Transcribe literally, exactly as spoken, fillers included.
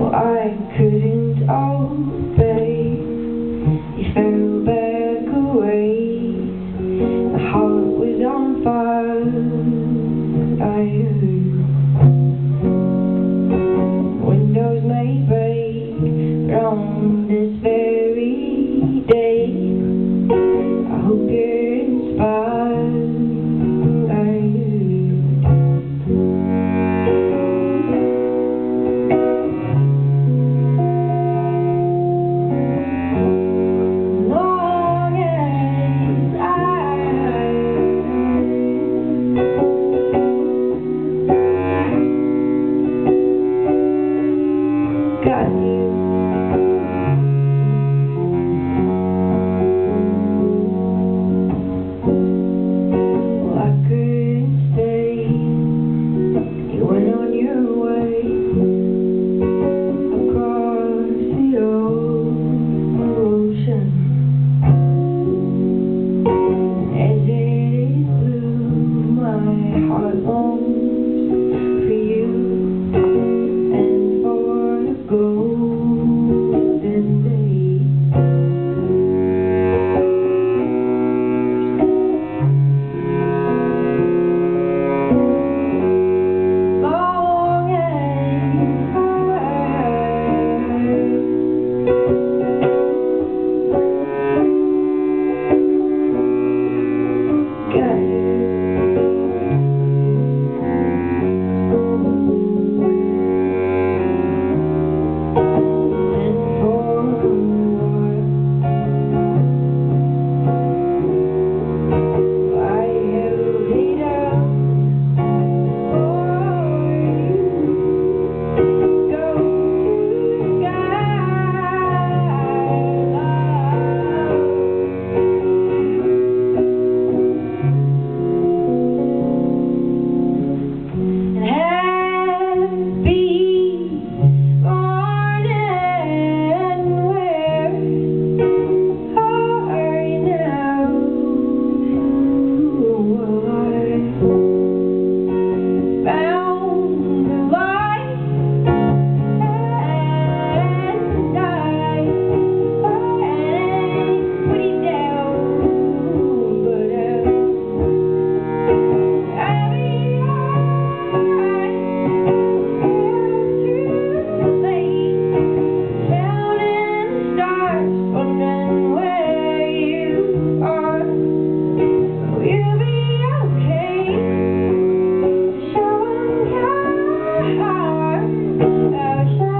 I couldn't obey. You fell back away. My heart was on fire. I heard windows may break, but on this very day, I hope you're inspired. I got you. Well, I couldn't stay. You went on your way across the ocean. As it blew, my heart longs for you and for the golden days. Long as I got you. Our